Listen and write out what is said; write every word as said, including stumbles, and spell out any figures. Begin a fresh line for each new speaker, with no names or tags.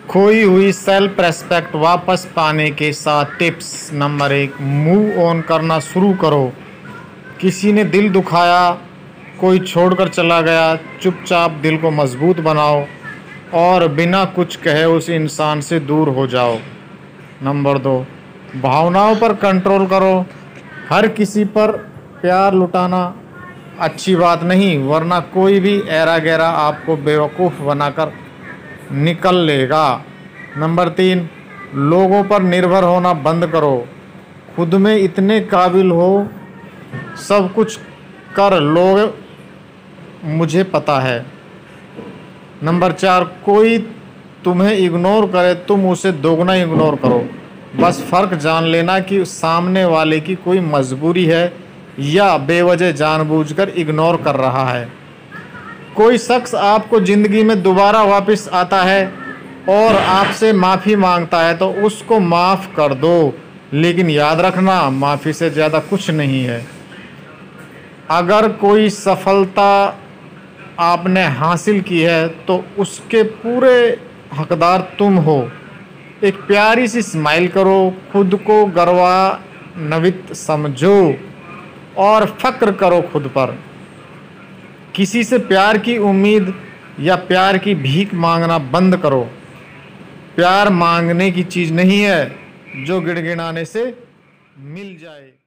खोई हुई self respect वापस पाने के सात टिप्स। नंबर एक, मूव ऑन करना शुरू करो। किसी ने दिल दुखाया, कोई छोड़कर चला गया, चुपचाप दिल को मजबूत बनाओ और बिना कुछ कहे उस इंसान से दूर हो जाओ। नंबर दो, भावनाओं पर कंट्रोल करो। हर किसी पर प्यार लुटाना अच्छी बात नहीं, वरना कोई भी ऐरा गैरा आपको बेवकूफ़ बनाकर निकल लेगा। नंबर तीन, लोगों पर निर्भर होना बंद करो। खुद में इतने काबिल हो, सब कुछ कर लो, मुझे पता है। नंबर चार, कोई तुम्हें इग्नोर करे तुम उसे दोगुना इग्नोर करो। बस फ़र्क जान लेना कि सामने वाले की कोई मजबूरी है या बेवजह जानबूझकर इग्नोर कर रहा है। कोई शख्स आपको ज़िंदगी में दोबारा वापस आता है और आपसे माफ़ी मांगता है तो उसको माफ़ कर दो, लेकिन याद रखना माफ़ी से ज़्यादा कुछ नहीं है। अगर कोई सफलता आपने हासिल की है तो उसके पूरे हकदार तुम हो। एक प्यारी सी स्माइल करो, खुद को गौरवान्वित समझो और फ़क्र करो खुद पर। किसी से प्यार की उम्मीद या प्यार की भीख मांगना बंद करो। प्यार मांगने की चीज़ नहीं है जो गिड़गिड़ाने से मिल जाए।